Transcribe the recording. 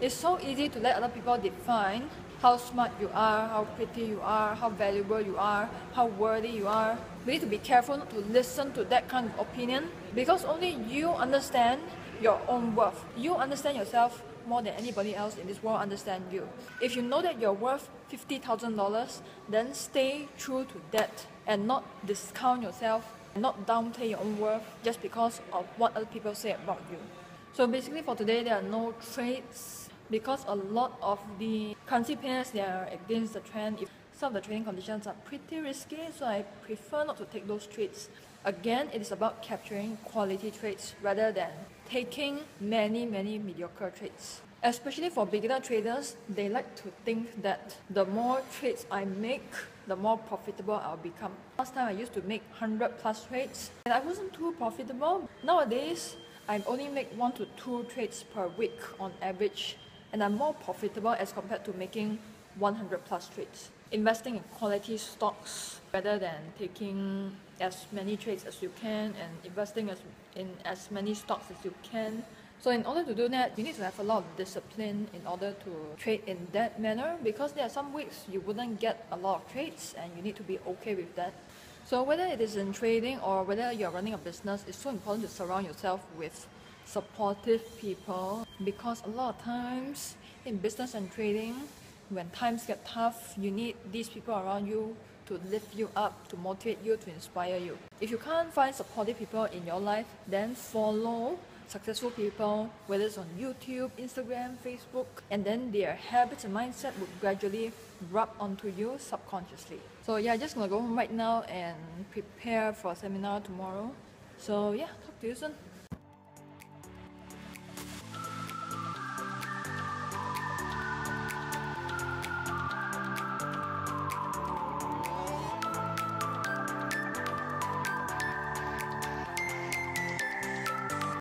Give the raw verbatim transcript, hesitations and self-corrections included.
It's so easy to let other people define how smart you are, how pretty you are, how valuable you are, how worthy you are. We need to be careful not to listen to that kind of opinion, because only you understand your own worth. You understand yourself more than anybody else in this world understand you. If you know that you're worth fifty thousand dollars, then stay true to that and not discount yourself, not downplay your own worth just because of what other people say about you. So basically for today, there are no trades because a lot of the currency pairs, they are against the trend. If some of the trading conditions are pretty risky, so I prefer not to take those trades. Again, it is about capturing quality trades rather than taking many, many mediocre trades. Especially for beginner traders, they like to think that the more trades I make, the more profitable I'll become. Last time I used to make one hundred plus trades and I wasn't too profitable. Nowadays, I only make one to two trades per week on average, and I'm more profitable as compared to making one hundred plus trades. Investing in quality stocks rather than taking as many trades as you can and investing as in as many stocks as you can. So in order to do that, you need to have a lot of discipline in order to trade in that manner, because there are some weeks you wouldn't get a lot of trades and you need to be okay with that. So whether it is in trading or whether you're running a business, it's so important to surround yourself with supportive people, because a lot of times in business and trading, when times get tough, you need these people around you to lift you up, to motivate you, to inspire you. If you can't find supportive people in your life, then follow successful people, whether it's on YouTube, Instagram, Facebook, and then their habits and mindset will gradually rub onto you subconsciously. So yeah, just gonna go home right now and prepare for a seminar tomorrow. So yeah, talk to you soon.